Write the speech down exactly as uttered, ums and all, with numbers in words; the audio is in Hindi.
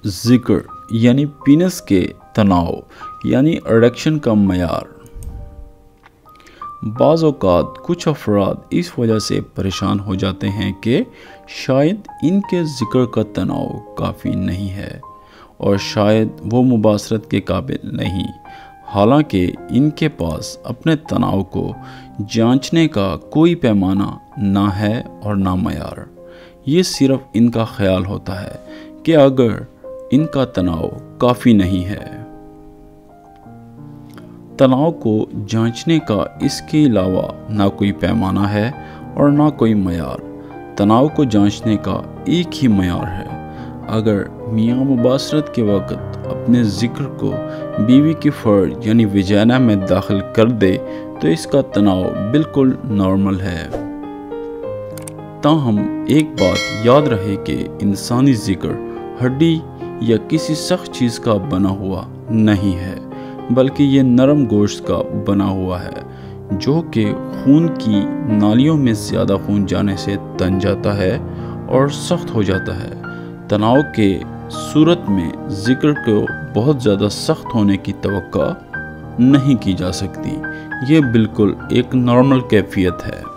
जिक्र यानी पीनस के तनाव यानी इरेक्शन का मयार। बाज़ औक़ात कुछ अफराद इस वजह से परेशान हो जाते हैं कि शायद इनके जिक्र का तनाव काफ़ी नहीं है और शायद वो मुबासरत के काबिल नहीं, हालांकि इनके पास अपने तनाव को जांचने का कोई पैमाना ना है और ना मयार। ये सिर्फ इनका ख्याल होता है कि अगर इनका तनाव काफ़ी नहीं है। तनाव को जांचने का इसके अलावा ना कोई पैमाना है और ना कोई मयार। तनाव को जांचने का एक ही मयार है। अगर मियाँ मुबासरत के वक़्त अपने ज़िक्र को बीवी की फ़र्ज यानी विजाना में दाखिल कर दे तो इसका तनाव बिल्कुल नॉर्मल है। ताहम एक बात याद रहे कि इंसानी ज़िक्र हड्डी या किसी सख्त चीज़ का बना हुआ नहीं है, बल्कि ये नरम गोश्त का बना हुआ है जो कि खून की नालियों में ज़्यादा खून जाने से तन जाता है और सख्त हो जाता है। तनाव के सूरत में ज़िक्र को बहुत ज़्यादा सख्त होने की तवक्का नहीं की जा सकती। ये बिल्कुल एक नॉर्मल कैफियत है।